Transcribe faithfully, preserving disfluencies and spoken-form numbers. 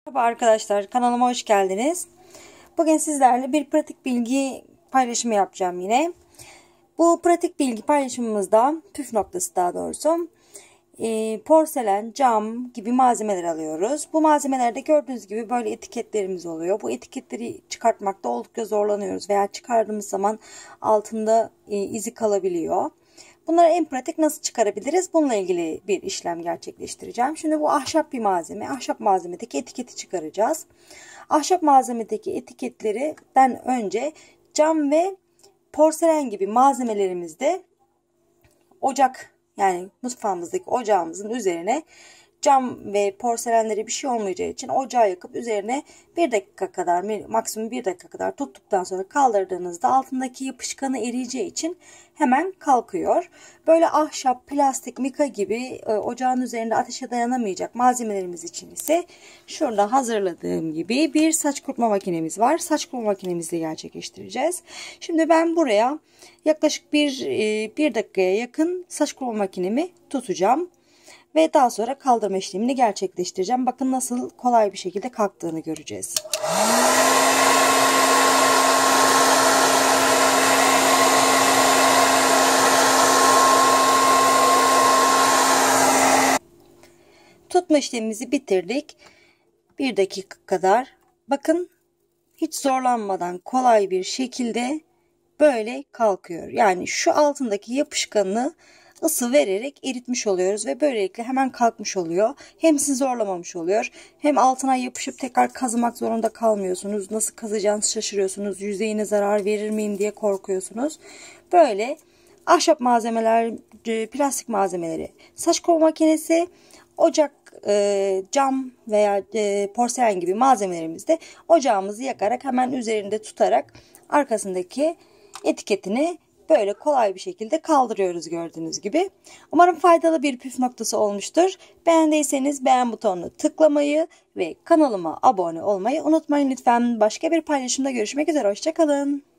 Merhaba arkadaşlar, kanalıma hoş geldiniz. Bugün sizlerle bir pratik bilgi paylaşımı yapacağım yine. Bu pratik bilgi paylaşımımızda püf noktası daha doğrusu e, porselen, cam gibi malzemeler alıyoruz. Bu malzemelerde gördüğünüz gibi böyle etiketlerimiz oluyor. Bu etiketleri çıkartmakta oldukça zorlanıyoruz veya çıkardığımız zaman altında e, izi kalabiliyor. Bunları en pratik nasıl çıkarabiliriz? Bununla ilgili bir işlem gerçekleştireceğim. Şimdi bu ahşap bir malzeme. Ahşap malzemedeki etiketi çıkaracağız. Ahşap malzemedeki etiketlerden önce cam ve porselen gibi malzemelerimizde ocak, yani mutfağımızdaki ocağımızın üzerine cam ve porselenleri bir şey olmayacağı için ocağı yakıp üzerine bir dakika kadar, maksimum bir dakika kadar tuttuktan sonra kaldırdığınızda altındaki yapışkanı eriyeceği için hemen kalkıyor. Böyle ahşap, plastik, mika gibi ocağın üzerinde ateşe dayanamayacak malzemelerimiz için ise şurada hazırladığım gibi bir saç kurutma makinemiz var. Saç kurutma makinemizle gerçekleştireceğiz. Şimdi ben buraya yaklaşık bir, bir dakikaya yakın saç kurutma makinemi tutacağım. Ve daha sonra kaldırma işlemini gerçekleştireceğim. Bakın nasıl kolay bir şekilde kalktığını göreceğiz. Tutma işlemimizi bitirdik. Bir dakika kadar. Bakın hiç zorlanmadan kolay bir şekilde böyle kalkıyor. Yani şu altındaki yapışkanı ısı vererek eritmiş oluyoruz ve böylelikle hemen kalkmış oluyor. Hem sizi zorlamamış oluyor, hem altına yapışıp tekrar kazımak zorunda kalmıyorsunuz. Nasıl kazacağınızı şaşırıyorsunuz. Yüzeyine zarar verir miyim diye korkuyorsunuz. Böyle ahşap malzemeler, plastik malzemeleri, saç kurutma makinesi, ocak, cam veya porselen gibi malzemelerimizde ocağımızı yakarak hemen üzerinde tutarak arkasındaki etiketini böyle kolay bir şekilde kaldırıyoruz gördüğünüz gibi. Umarım faydalı bir püf noktası olmuştur. Beğendiyseniz beğen butonunu tıklamayı ve kanalıma abone olmayı unutmayın lütfen. Başka bir paylaşımda görüşmek üzere. Hoşça kalın.